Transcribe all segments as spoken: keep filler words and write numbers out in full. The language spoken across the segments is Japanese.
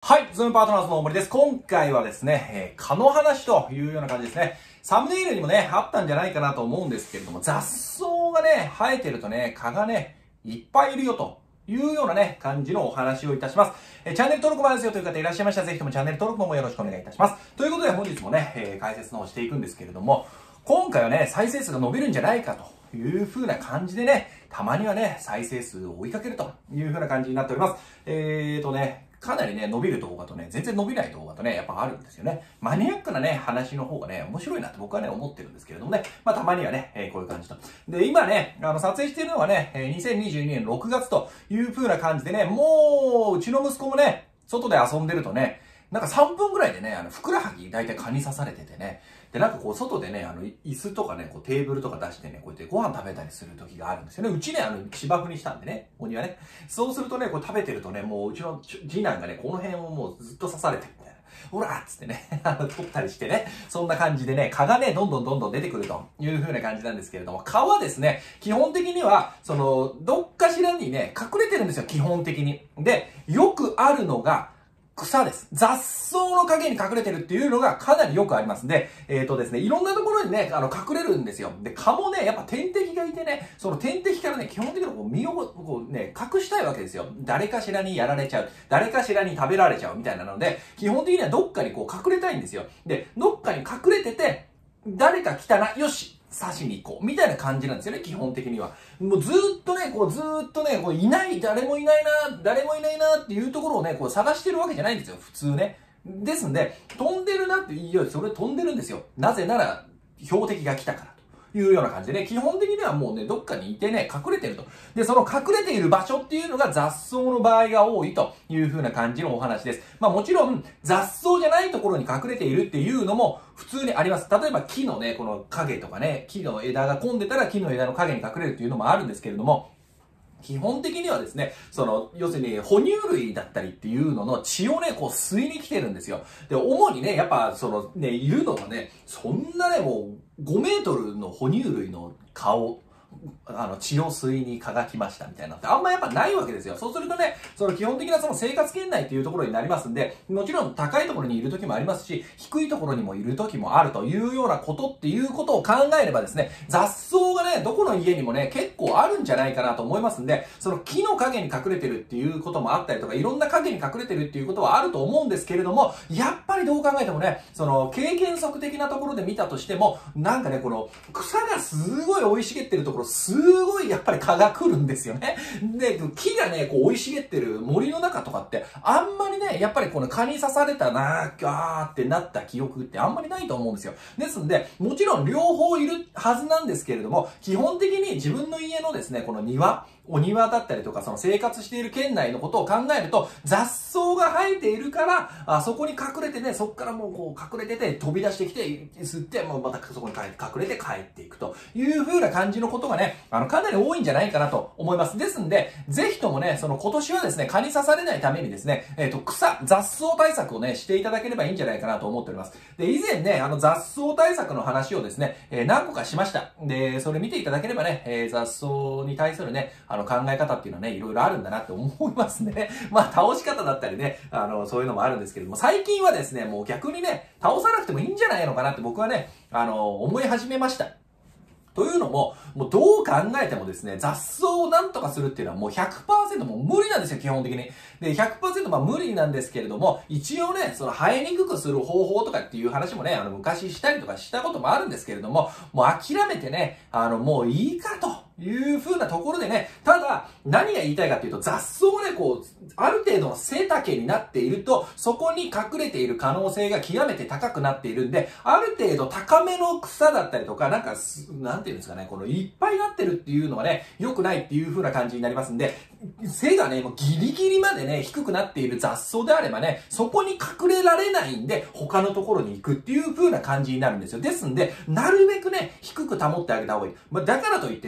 はい、ズームパートナーズの大森です。今回はですね、えー、蚊の話というような感じですね。サムネイルにもね、あったんじゃないかなと思うんですけれども、雑草がね、生えてるとね、蚊がね、いっぱいいるよというようなね、感じのお話をいたします。えー、チャンネル登録もあるんですよという方いらっしゃいましたら、ぜひともチャンネル登録もよろしくお願いいたします。ということで本日もね、えー、解説の方していくんですけれども、今回はね、再生数が伸びるんじゃないかという風な感じでね、たまにはね、再生数を追いかけるという風な感じになっております。えーとね、かなりね、伸びる動画とね、全然伸びない動画とね、やっぱあるんですよね。マニアックなね、話の方がね、面白いなって僕はね、思ってるんですけれどもね。まあ、たまにはね、えー、こういう感じと。で、今ね、あの、撮影しているのはね、にせんにじゅうにねんろくがつという風な感じでね、もう、うちの息子もね、外で遊んでるとね、なんかさんぷんぐらいでね、あの、ふくらはぎ大体蚊に刺されててね、で、なんかこう、外でね、あの、椅子とかね、こう、テーブルとか出してね、こうやってご飯食べたりする時があるんですよね。うちね、あの、芝生にしたんでね、お庭ね。そうするとね、こう食べてるとね、もううちの次男がね、この辺をもうずっと刺されてるみたいな。ほらっつってね、あの、取ったりしてね、そんな感じでね、蚊がね、どんどんどんどん出てくるという風な感じなんですけれども、蚊はですね、基本的には、その、どっかしらにね、隠れてるんですよ、基本的に。で、よくあるのが、草です。雑草の陰に隠れてるっていうのがかなりよくありますんで、えっとですね、いろんなところにね、あの、隠れるんですよ。で、蚊もね、やっぱ天敵がいてね、その天敵からね、基本的にこう身をこうね、隠したいわけですよ。誰かしらにやられちゃう。誰かしらに食べられちゃうみたいなので、基本的にはどっかにこう隠れたいんですよ。で、どっかに隠れてて、誰か来たな、よし刺しに行こう。みたいな感じなんですよね、基本的には。もうずーっとね、こうずーっとね、こういない、誰もいないな、誰もいないなっていうところをね、こう探してるわけじゃないんですよ、普通ね。ですんで、飛んでるなって、いや、それ飛んでるんですよ。なぜなら、標的が来たから。というような感じでね、基本的にはもうね、どっかにいてね、隠れてると。で、その隠れている場所っていうのが雑草の場合が多いという風な感じのお話です。まあもちろん、雑草じゃないところに隠れているっていうのも普通にあります。例えば木のね、この影とかね、木の枝が混んでたら木の枝の影に隠れるっていうのもあるんですけれども、基本的にはですね、その、要するに、哺乳類だったりっていうのの血をね、こう吸いに来てるんですよ。で、主にね、やっぱ、そのね、いるのがね、そんなね、もう、ごメートルの哺乳類の顔、あの、血を吸いに蚊が来ましたみたいなってあんまやっぱないわけですよ。そうするとね、その基本的なその生活圏内っていうところになりますんで、もちろん高いところにいる時もありますし、低いところにもいる時もあるというようなことっていうことを考えればですね、雑草がね、どこの家にもね、結構あるんじゃないかなと思いますんで、その木の影に隠れてるっていうこともあったりとか、いろんな影に隠れてるっていうことはあると思うんですけれども、やっぱりどう考えてもね、その経験則的なところで見たとしても、なんかね、この草がすごい生い茂ってるところ、すごいやっぱり蚊が来るんですよね。で、木がね、こう生い茂ってる森の中とかって、あんまりね、やっぱりこの蚊に刺されたなー、ガーってなった記憶ってあんまりないと思うんですよ。ですんで、もちろん両方いるはずなんですけれども、基本的に自分の家のですね、この庭、お庭だったりとか、その生活している県内のことを考えると、雑草が生えているから、あそこに隠れてね、そこからもうこう隠れてて、飛び出してきて、吸って、もうまたそこに隠れて帰っていくという風な感じのことがね、あの、かなり多いんじゃないかなと思います。ですんで、ぜひともね、その今年はですね、蚊に刺されないためにですね、えっと、草、雑草対策をね、していただければいいんじゃないかなと思っております。で、以前ね、あの、雑草対策の話をですね、えー、何個かしました。で、それ見ていただければね、えー、雑草に対するね、あの、考え方っていうのはね、いろいろあるんだなって思いますね。まあ、倒し方だったりね、あの、そういうのもあるんですけれども、最近はですね、もう逆にね、倒さなくてもいいんじゃないのかなって僕はね、あの、思い始めました。というのも、もうどう考えてもですね、雑草をなんとかするっていうのはもう ひゃくパーセント もう無理なんですよ、基本的に。で、ひゃくパーセント まあ無理なんですけれども、一応ね、その生えにくくする方法とかっていう話もね、あの昔したりとかしたこともあるんですけれども、もう諦めてね、あのもういいかと。いう風なところでね、ただ、何が言いたいかっていうと、雑草がね、こう、ある程度の背丈になっていると、そこに隠れている可能性が極めて高くなっているんで、ある程度高めの草だったりとか、なんか、なんていうんですかね、このいっぱいなってるっていうのはね、良くないっていう風な感じになりますんで、背がね、もうギリギリまでね、低くなっている雑草であればね、そこに隠れられないんで、他のところに行くっていう風な感じになるんですよ。ですんで、なるべくね、低く保ってあげた方がいい。まあ、だからといってね、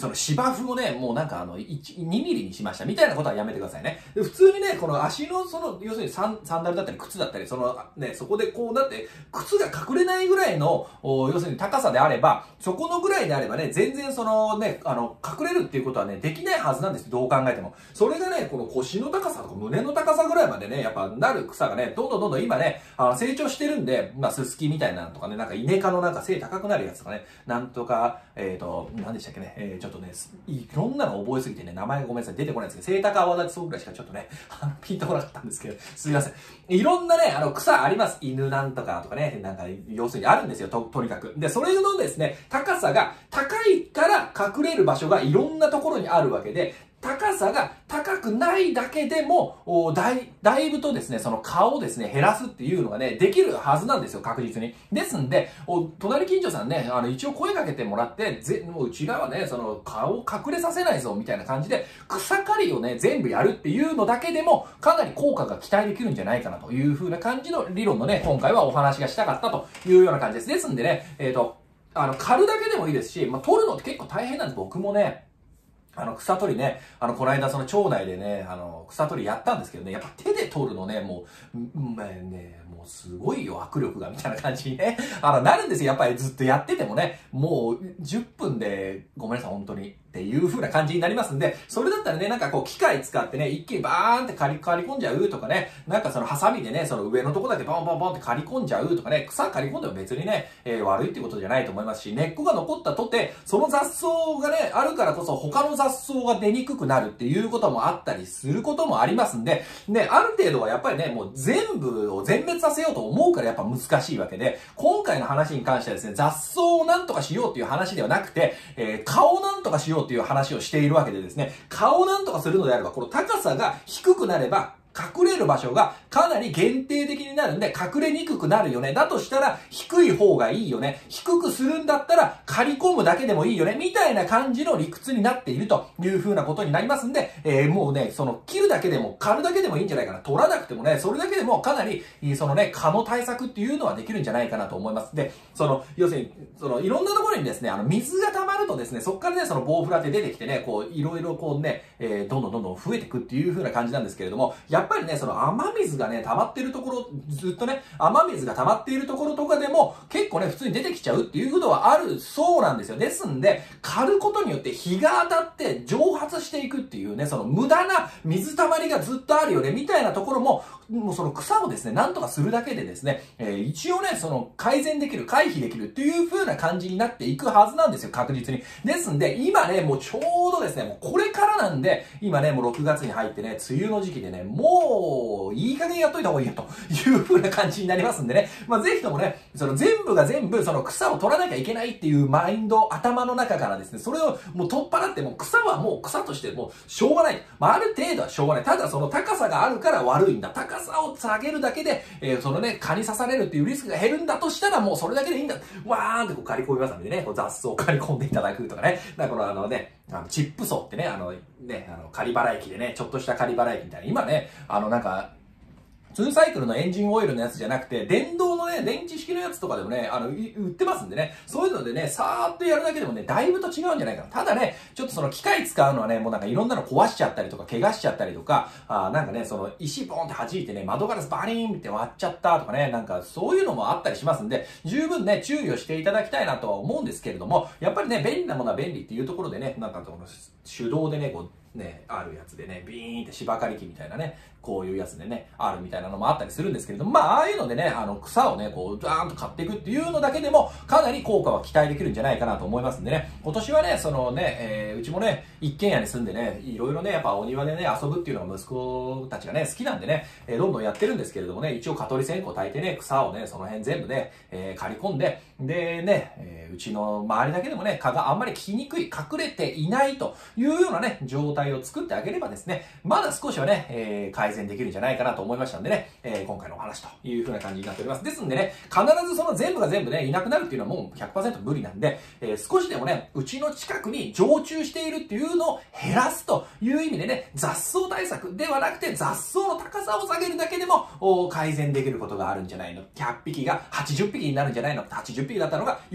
その芝生をね、もうなんかあの、いち、にミリにしましたみたいなことはやめてくださいね。で普通にね、この足のその、要するにサン、サンダルだったり靴だったり、そのね、そこでこうなって、靴が隠れないぐらいの、要するに高さであれば、そこのぐらいであればね、全然そのね、あの、隠れるっていうことはね、できないはずなんです。どう考えても。それがね、この腰の高さとか胸の高さぐらいまでね、やっぱなる草がね、どんどんどんどん今ね、あの成長してるんで、まあ、ススキみたいなのとかね、なんかイネ科のなんか背高くなるやつとかね、なんとか、えっと、何でしたっけね、えー、ちょっとね、いろんなの覚えすぎてね、名前がごめんなさい、出てこないんですけど、背高泡立ちそうぐらいしかちょっとね、ピンとこなかったんですけど、すみません。いろんなね、あの、草あります。犬なんとかとかね、なんか、要するにあるんですよ、と、とにかく。で、それのですね、高さが高いから隠れる場所がいろんなところにあるわけで、高さが高くないだけでも、だい、だいぶとですね、その顔をですね、減らすっていうのがね、できるはずなんですよ、確実に。ですんで、お隣近所さんね、あの、一応声かけてもらって、ぜ、もううちらはね、その、顔を隠れさせないぞ、みたいな感じで、草刈りをね、全部やるっていうのだけでも、かなり効果が期待できるんじゃないかなという風な感じの理論のね、今回はお話がしたかったというような感じです。ですんでね、えっと、あの、刈るだけでもいいですし、まあ、取るのって結構大変なんです。僕もね、あの、草取りね、あの、この間その町内でね、あの、草取りやったんですけどね、やっぱ手で取るのね、もう、うん、まあね、もうすごいよ、握力が、みたいな感じにね、あの、なるんですよ。やっぱりずっとやっててもね、もうじゅっぷんで、ごめんなさい、本当に。っていう風な感じになりますんで、それだったらね、なんかこう、機械使ってね、一気にバーンって刈り、刈り込んじゃうとかね、なんかそのハサミでね、その上のとこだけボンボンボンって刈り込んじゃうとかね、草刈り込んでも別にね、えー、悪いってことじゃないと思いますし、根っこが残ったとて、その雑草がね、あるからこそ他の雑草が出にくくなるっていうこともあったりすることもありますんで、ね、ある程度はやっぱりね、もう全部を全滅させようと思うからやっぱ難しいわけで、今回の話に関してはですね、雑草をなんとかしようっていう話ではなくて、えー、顔をなんとかしようっていう話をしているわけでですね、顔をなんとかするのであれば、この高さが低くなれば、隠れる場所がかなり限定的になるんで隠れにくくなるよね。だとしたら低い方がいいよね。低くするんだったら刈り込むだけでもいいよね。みたいな感じの理屈になっているという風なことになりますんで、えー、もうね、その切るだけでも刈るだけでもいいんじゃないかな。取らなくてもね、それだけでもかなり、そのね、蚊の対策っていうのはできるんじゃないかなと思います。で、その、要するに、そのいろんなところにですね、あの水が溜まるとですね、そこからね、その棒フラって出てきてね、こう、いろいろこうね、えー、どんどんどんどん増えていくっていう風な感じなんですけれども、やっぱりね、その雨水がね、溜まってるところ、ずっとね、雨水が溜まっているところとかでも、結構ね、普通に出てきちゃうっていうことはあるそうなんですよ。ですんで、刈ることによって日が当たって蒸発していくっていうね、その無駄な水溜まりがずっとあるよね、みたいなところも、もうその草をですね、なんとかするだけでですね、えー、一応ね、その改善できる、回避できるっていう風な感じになっていくはずなんですよ、確実に。ですんで、今ね、もうちょうどですね、もうこれからなんで、今ね、もうろくがつに入ってね、梅雨の時期でね、もう、いい加減やっといた方がいいよという風な感じになりますんでね。まあ、ぜひともね、その全部が全部その草を取らなきゃいけないっていうマインド、頭の中からですね、それをもう取っ払って、もう草はもう草としてもうしょうがない。まあ、ある程度はしょうがない。ただその高さがあるから悪いんだ。高さを下げるだけで、えー、そのね、蚊に刺されるっていうリスクが減るんだとしたら、もうそれだけでいいんだ。わーんってこう刈り込みますんでね、こう雑草を刈り込んでいただくとかね。だからこのあのね、あのチップ層ってね、あのね、あの仮払い機でね、ちょっとした仮払い機みたいな。今ね、あのなんか、ツーサイクルのエンジンオイルのやつじゃなくて、電動のね、電池式のやつとかでもね、あの、売ってますんでね、そういうのでね、さーっとやるだけでもね、だいぶと違うんじゃないかな。ただね、ちょっとその機械使うのはね、もうなんかいろんなの壊しちゃったりとか、怪我しちゃったりとか、あなんかね、その石ボーンって弾いてね、窓ガラスバリーンって割っちゃったとかね、なんかそういうのもあったりしますんで、十分ね、注意をしていただきたいなとは思うんですけれども、やっぱりね、便利なものは便利っていうところでね、なんかこの手動でね、こう、ね、あるやつでね、ビーンって芝刈り機みたいなね、こういうやつでね、あるみたいなのもあったりするんですけれども、まあ、ああいうのでね、あの、草をね、こう、ダーンと買っていくっていうのだけでも、かなり効果は期待できるんじゃないかなと思いますんでね、今年はね、そのね、えー、うちもね、一軒家に住んでね、いろいろね、やっぱお庭でね、遊ぶっていうのが息子たちがね、好きなんでね、えー、どんどんやってるんですけれどもね、一応蚊取り線香焚いてね、草をね、その辺全部ね、えー、刈り込んで、でね、えー、うちの周りだけでもね、蚊があんまり来にくい、隠れていないというようなね、状態を作ってあげればですね、まだ少しはね、えー、改善できるんじゃないかなと思いましたんでね、えー、今回のお話という風な感じになっております。ですんでね、必ずその全部が全部ね、いなくなるっていうのはもう ひゃくパーセント 無理なんで、えー、少しでもね、うちの近くに常駐しているっていうのを減らすという意味でね、雑草対策ではなくて雑草の高さを下げるだけでも改善できることがあるんじゃないの。ひゃっぴきがはちじゅっぴきになるんじゃないの。はちじゅっぴきだったのがよんじゅっぴきに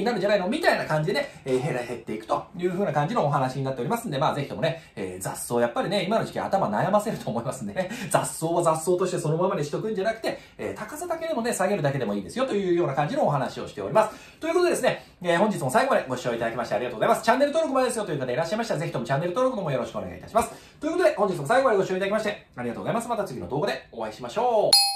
になるんじゃないのみたいな感じでね、えー、減ら減っていくという風な感じのお話になっておりますんで、まあぜひともね、えー、雑草やっぱりね、今の時期頭悩ませると思いますんでね、雑草は雑草としてそのままにしとくんじゃなくて、えー、高さだけでもね、下げるだけでもいいですよというような感じのお話をしております。ということでですね、えー、本日も最後までご視聴いただきましてありがとうございます。チャンネル登録までですよという方いらっしゃいましたら、ぜひともチャンネル登録の方もよろしくお願いいたします。ということで、本日も最後までご視聴いただきましてありがとうございます。また次の動画でお会いしましょう。